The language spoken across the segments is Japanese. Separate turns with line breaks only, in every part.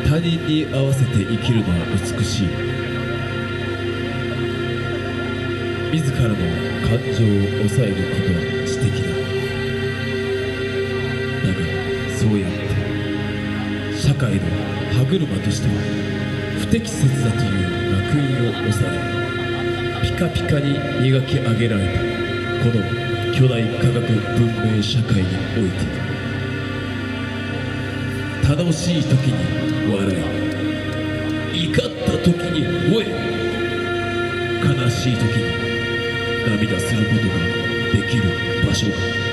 他人に合わせて生きるのは美しい。自らの感情を抑えることは知的だ。だがそうやって社会の歯車としては不適切だという烙印を抑え、ピカピカに磨き上げられたこの巨大科学文明社会において、楽しい時に笑い、怒った時に吠え、悲しい時に涙することができる場所が、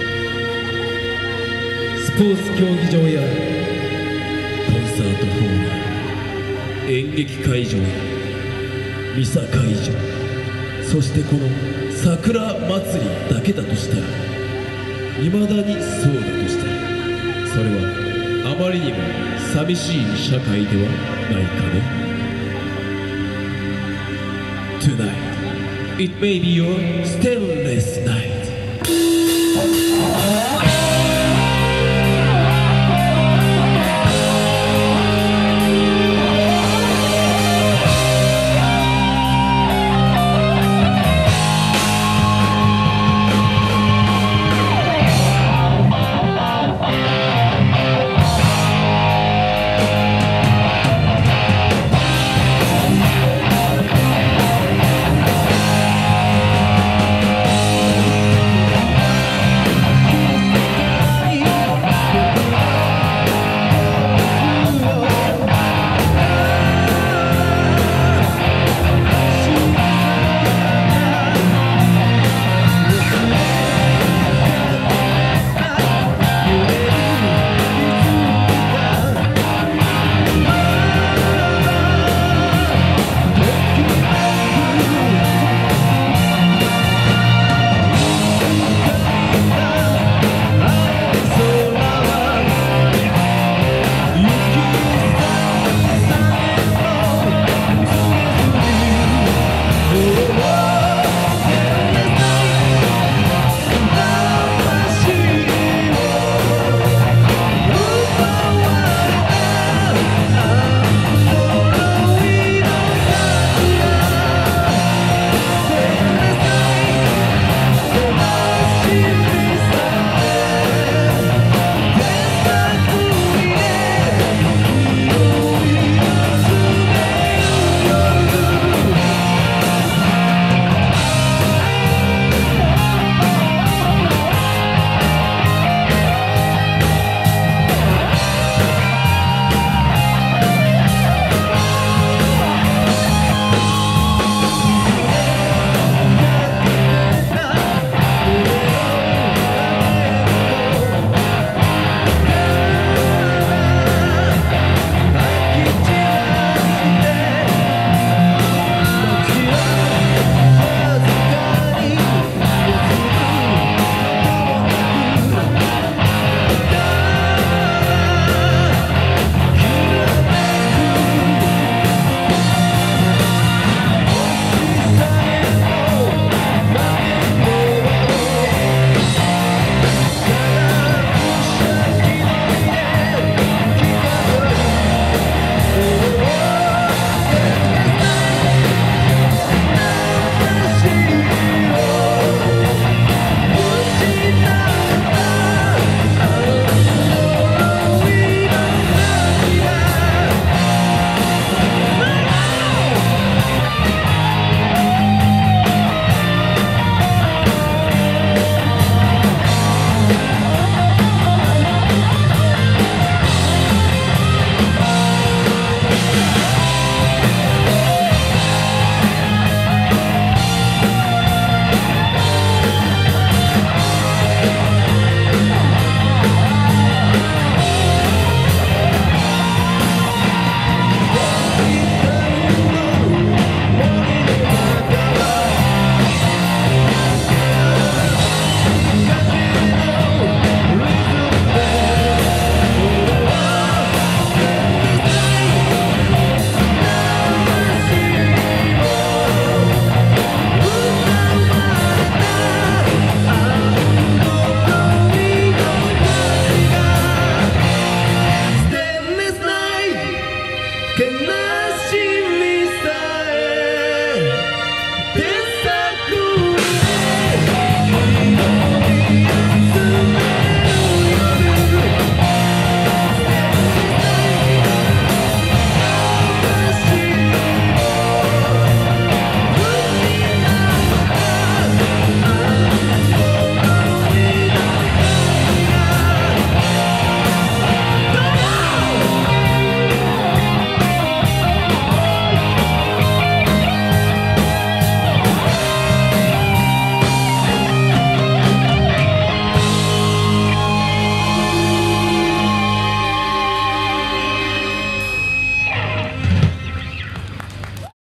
スポーツ競技場やコンサートホールや演劇会場やミサ会場、そしてこの桜祭りだけだとしたら、未だにそうだとしたら、それはあまりにも寂しい社会ではないかね。 Tonight, it may be your stainless night.